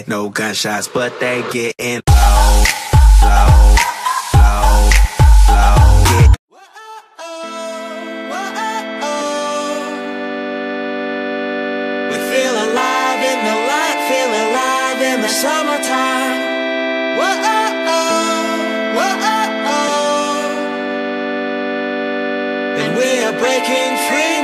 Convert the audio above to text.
No gunshots, but they getting low, low, low, low. Yeah. We feel alive in the light, feel alive in the summertime. And we are breaking free.